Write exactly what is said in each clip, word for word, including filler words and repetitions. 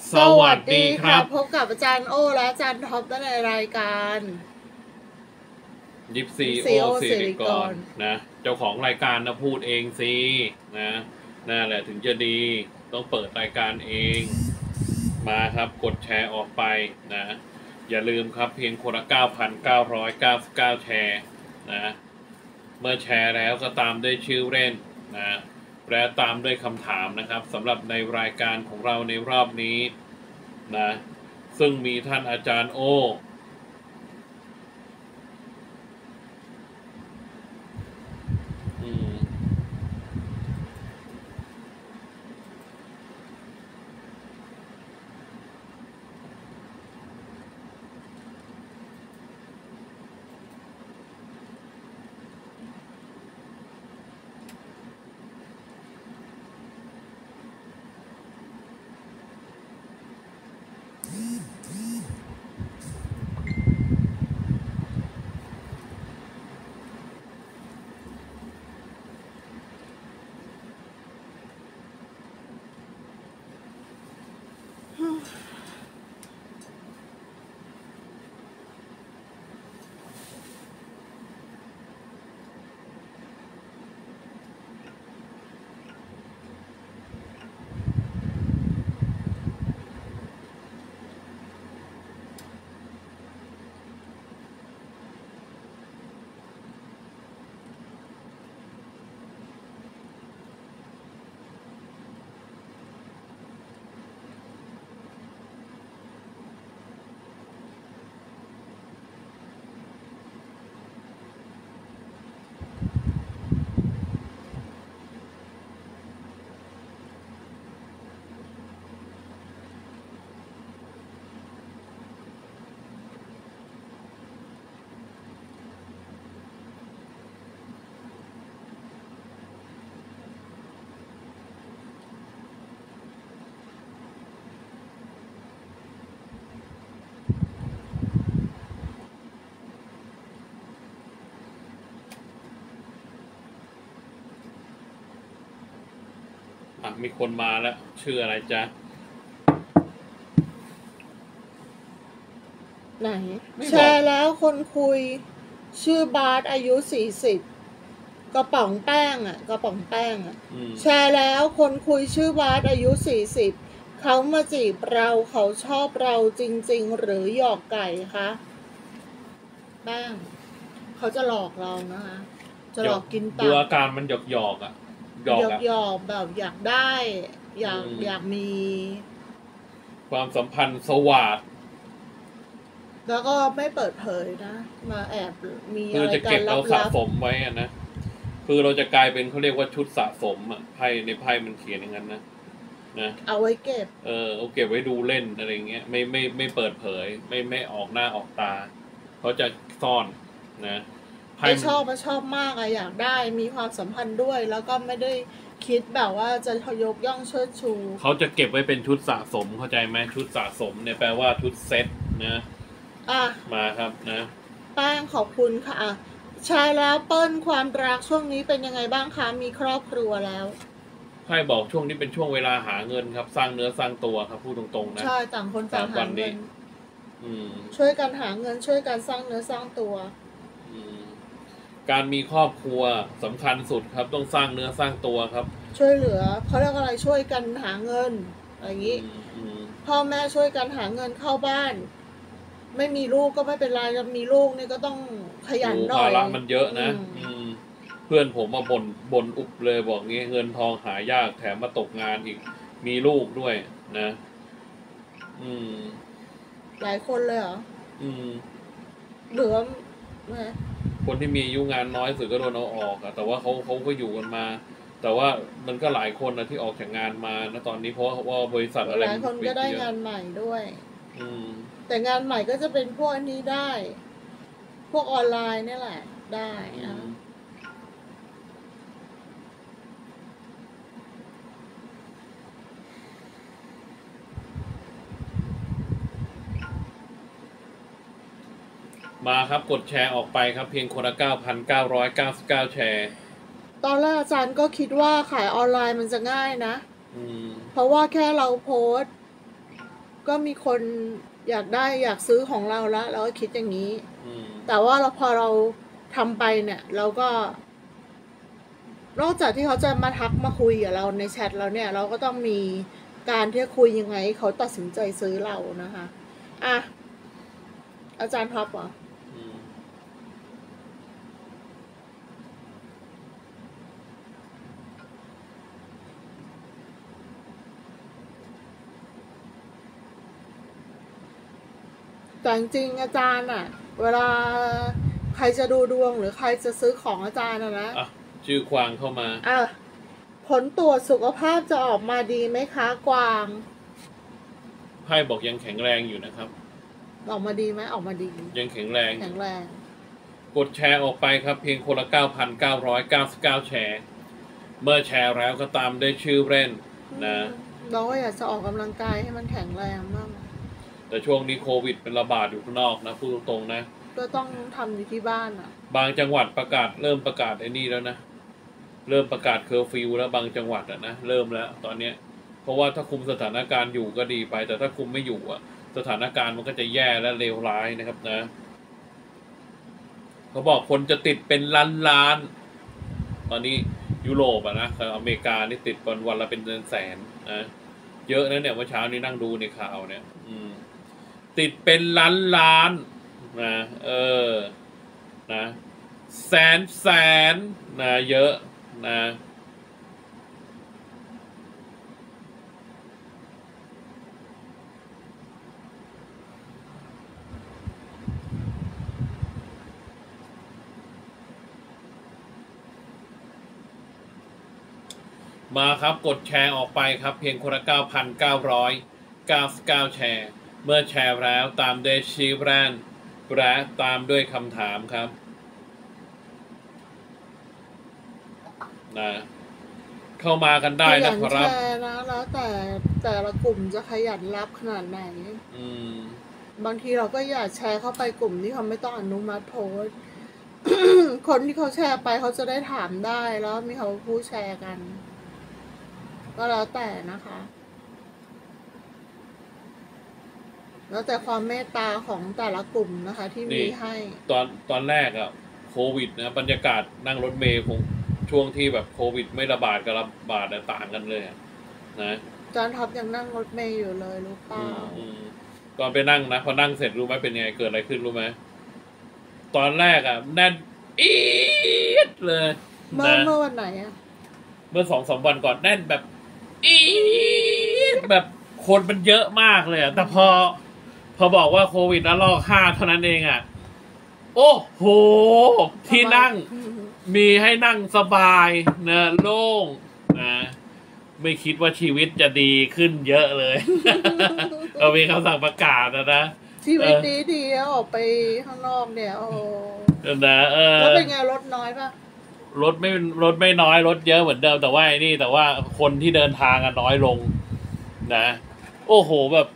สวัสดีครับพบกับอาจารย์โอและอาจารย์ท็อปในรายการยิปซีโอสิริกรนะเจ้าของรายการนะพูดเองสินะนั่นแหละถึงจะดีต้องเปิดรายการเองมาครับกดแชร์ออกไปนะอย่าลืมครับเพียงคนละ เก้าพันเก้าร้อยเก้าสิบเก้า แชร์นะเมื่อแชร์แล้วก็ตามด้วยชื่อเล่นนะและตามด้วยคำถามนะครับสำหรับในรายการของเราในรอบนี้นะซึ่งมีท่านอาจารย์โอมีคนมาแล้วชื่ออะไรจ๊ะไหนแชร์แล้วคนคุยชื่อบาสอายุสี่สิบกระป๋องแป้งอ่ะกระป๋องแป้งอ่ะแชร์แล้วคนคุยชื่อบาสอายุสี่สิบเขามาจีบเราเขาชอบเราจริงๆหรือหยอกไก่คะแป้งเขาจะหลอกเรานะคะจะหลอกกินตับดูอาการมันหยอกหยอกอ่ะหยอกหยอกแบบอยากได้อยากอยากมีความสัมพันธ์สวาทแล้วก็ไม่เปิดเผยนะมาแอบมีอะไรกันคือจะเก็บเอาสะสมไว้อะนะคือเราจะกลายเป็นเขาเรียกว่าชุดสะสมอ่ะไพ่ในไพ่มันเขียนอย่างนั้นนะนะเอาไว้เก็บเออเอาเก็บไว้ดูเล่นอะไรเงี้ยไม่ไม่ไม่เปิดเผยไม่ไม่ออกหน้าออกตาเขาจะซ่อนนะไม่ชอบไม่ชอบมากอะอยากได้มีความสัมพันธ์ด้วยแล้วก็ไม่ได้คิดแบบว่าจะยกย่องเชิดชูเขาจะเก็บไว้เป็นชุดสะสมเข้าใจไหมชุดสะสมเนี่ยแปลว่าชุดเซ็ตนะอ่ะมาครับนะแป้งขอบคุณค่ะใช่แล้วเปิ้ลความรักช่วงนี้เป็นยังไงบ้างคะมีครอบครัวแล้วไพ่บอกช่วงนี้เป็นช่วงเวลาหาเงินครับสร้างเนื้อสร้างตัวครับพูดตรงๆนะใช่ต่างคนต่างหาเงินช่วยกันหาเงินช่วยกันสร้างเนื้อสร้างตัวการมีครอบครัวสำคัญสุดครับต้องสร้างเนื้อสร้างตัวครับช่วยเหลือเขาเรียกอะไรช่วยกันหาเงินอะไรอย่างนี้พ่อแม่ช่วยกันหาเงินเข้าบ้านไม่มีลูกก็ไม่เป็นไรจะมีลูกนี่ก็ต้องขยันหน่อยภาระมันเยอะนะเพื่อนผมมาบ่นบ่นอุบเลยบอกงี้เงินทองหายากแถมมาตกงานอีกมีลูกด้วยนะอืมหลายคนเลยเหรออืมเหลือคนที่มีอายุงานน้อยสุดก็โดนเอาออกอะแต่ว่าเขาเขาก็อยู่กันมาแต่ว่ามันก็หลายคนนะที่ออกจากงานมานะตอนนี้เพราะว่าบริษัทอะไรหลายคนก็ได้งานใหม่ด้วยแต่งานใหม่ก็จะเป็นพวกอันนี้ได้พวกออนไลน์นี่แหละได้นะมาครับกดแชร์ออกไปครับเพียงคนละ เก้าพันเก้าร้อยเก้าสิบเก้า แชร์ตอนแรกอาจารย์ก็คิดว่าขายออนไลน์มันจะง่ายนะเพราะว่าแค่เราโพสต์ก็มีคนอยากได้อยากซื้อของเราแล้วเราก็คิดอย่างนี้อืมแต่ว่าเราพอเราทำไปเนี่ยเราก็นอกจากที่เขาจะมาทักมาคุยกับเราในแชทเราเนี่ยเราก็ต้องมีการที่คุยยังไงเขาตัดสินใจซื้อเรานะคะอ่ะอาจารย์ท็อปเหรออืมแต่จริงๆอาจารย์อ่ะเวลาใครจะดูดวงหรือใครจะซื้อของอาจารย์นะนะอ่ะชื่อควางเข้ามาอ่ะผลตรวจสุขภาพจะออกมาดีไหมคะกวางไพ่บอกยังแข็งแรงอยู่นะครับออกมาดีไหมออกมาดียังแข็งแรงแข็งแรงกดแชร์ออกไปครับเพียงคนละ เก้าพันเก้าร้อยเก้าสิบเก้า แชร์เมื่อแชร์แล้วก็ตามด้วยชื่อเล่นนะเราก็อยากจะออกกำลังกายให้มันแข็งแรงมากแต่ช่วงนี้โควิดเป็นระบาดอยู่ข้างนอกนะพูดตรงๆนะก็ต้องทำอยู่ที่บ้านอ่ะบางจังหวัดประกาศเริ่มประกาศไอ้นี่แล้วนะเริ่มประกาศเคอร์ฟิวแล้วบางจังหวัดอ่ะนะเริ่มแล้วตอนเนี้ยเพราะว่าถ้าคุมสถานการณ์อยู่ก็ดีไปแต่ถ้าคุมไม่อยู่อ่ะสถานการณ์มันก็จะแย่และเลวร้ายนะครับนะเขาบอกคนจะติดเป็นล้านล้านตอนนี้ยุโรปอะนะอเมริกานี่ติดวันวันละเป็นแสนนะเยอะนะเนี่ยเมื่อเช้านี้นั่งดูในข่าวเนี่ยอืมติดเป็นล้านล้านนะเออนะแสนแสนนะเยอะนะมาครับกดแชร์ออกไปครับเพียงคนละ เก้าพันเก้าร้อยเก้าสิบเก้า แชร์เมื่อแชร์แล้วตามด้วยชื่อแบรนด์และตามด้วยคำถามครับนะเข้ามากันได้นะครับขยันแชร์นะแล้วแต่แต่ละกลุ่มจะขยันรับขนาดไหนอืมบางทีเราก็อยากแชร์เข้าไปกลุ่มที่เขาไม่ต้องอนุมัติโพสต์ คนที่เขาแชร์ไปเขาจะได้ถามได้แล้วมีเขาพูดแชร์กันก็แล้วแต่นะคะแล้วแต่ความเมตตาของแต่ละกลุ่มนะคะที่มีให้ตอนตอนแรกอะโควิดนะบรรยากาศนั่งรถเมล์คงช่วงที่แบบโควิดไม่ระบาดกับระบาดต่างกันเลยนะจอนท็อปยังนั่งรถเมล์อยู่เลยรู้เปล่าตอนไปนั่งนะพอนั่งเสร็จรู้ไหมเป็นไงเกิดอะไรขึ้นรู้ไหมตอนแรกอะแน่นอีดเลยเมื่อเมื่อวันไหนอะเมื่อสองสามวันก่อนแน่นแบบอีดแบบคนมันเยอะมากเลยอะแต่พอพอบอกว่าโควิดระลอกห้าเท่านั้นเองอะโอ้โหที่นั่งมีให้นั่งสบายนะโล่งนะไม่คิดว่าชีวิตจะดีขึ้นเยอะเลยเอามีคำสั่งประกาศนะนะชีวิตดีดีออกไปข้างนอกเนี่ยโอ้นะเออแล้วเป็นไงรถน้อยปะรถไม่รถไม่น้อยรถเยอะเหมือนเดิมแต่ว่าไอ้นี่แต่ว่าคนที่เดินทางกันน้อยลงนะโอ้โหแบบ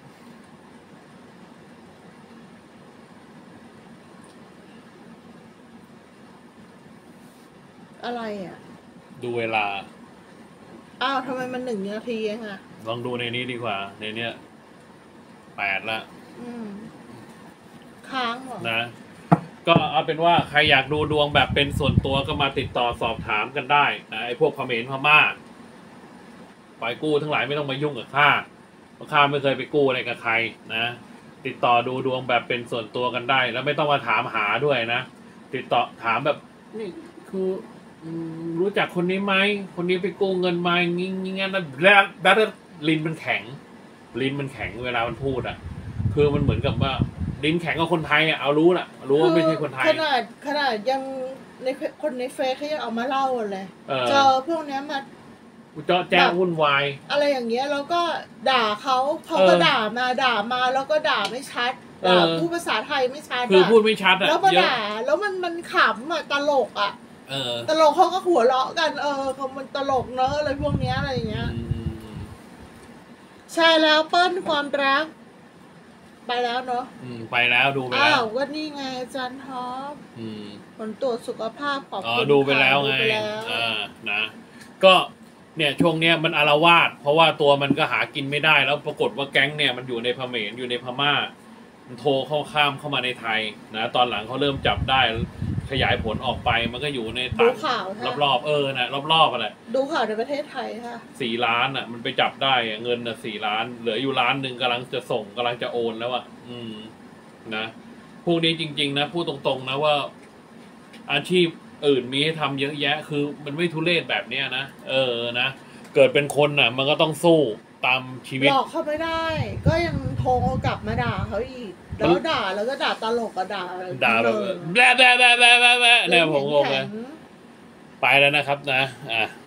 อะไรอ่ะดูเวลาอ้าวทำไมมันหนึ่งนาทีเองอะลองดูในนี้ดีกว่าในเนี้ยแปดละอืมค้างเหรอนะก็เอาเป็นว่าใครอยากดูดวงแบบเป็นส่วนตัวก็มาติดต่อสอบถามกันได้นะไอ้พวกเขมรพม่าปล่อยกู้ทั้งหลายไม่ต้องมายุ่งกับข้าเพราะข้าไม่เคยไปกู้อะไรกับใครนะติดต่อดูดวงแบบเป็นส่วนตัวกันได้แล้วไม่ต้องมาถามหาด้วยนะติดต่อถามแบบนี่คือรู้จักคนนี้ไหมคนนี้ไปกู้เงินมางี้งี้งั้นนะแล้วแล้วลิ้นมันแข็งลิ้นมันแข็งเวลามันพูดอ่ะคือมันเหมือนกับว่าลิ้นแข็งกับคนไทยอ่ะเอารู้ละรู้ว่าไม่ใช่คนไทยขนาดขนาดยังในคนในเฟซเขายังเอามาเล่าเลยเจอพวกนี้มาเจาะแจ้งวุ่นวายอะไรอย่างเงี้ยแล้วก็ด่าเขาเขาก็ด่ามาด่ามาแล้วก็ด่าไม่ชัดด่าพูดภาษาไทยไม่ชัดคือพูดไม่ชัดอ่ะแล้วมาด่าแล้วมันมันขำอ่ะตลกอ่ะตลกเขาก็หัวเราะกันเออเขามันตลกเนอะอะไรพวกเนี้ยอะไรอย่างเงี้ยใช่แล้วเปิ้ลความรักไปแล้วเนาะไปแล้วดูไปแล้วอ้าวก็นี่ไงอาจารย์ท็อปผลตรวจสุขภาพขอบคุณดูไปแล้วไงอ่านะก็เนี่ยช่วงเนี้ยมันอาละวาดเพราะว่าตัวมันก็หากินไม่ได้แล้วปรากฏว่าแก๊งเนี่ยมันอยู่ในเขมรอยู่ในพม่ามันโทรเข้าข้ามเข้ามาในไทยนะตอนหลังเขาเริ่มจับได้ขยายผลออกไปมันก็อยู่ในต่างรอบๆเออนะรอบๆอะไรดูข่าวในประเทศไทยค่ะสี่ล้านอ่ะมันไปจับได้เงินอ่ะสี่ล้านเหลืออยู่ล้านหนึ่งกำลังจะส่งกำลังจะโอนแล้วอ่ะอืมนะพวกนี้จริงๆนะพูดตรงๆนะว่าอาชีพอื่นมีให้ทำเยอะแยะคือมันไม่ทุเรศแบบเนี้ยนะเออนะเกิดเป็นคนอ่ะมันก็ต้องสู้ตามชีวิตหลอกเขาไม่ได้ก็ยังโทรกลับมาด่าเขาอีกแล้วด่าแล้วก็ด่าตลกก็ด่าด่าแบบแบะแบะแบะแบะแบะเนี่ยผมงงเลยไปแล้วนะครับนะอ่ะ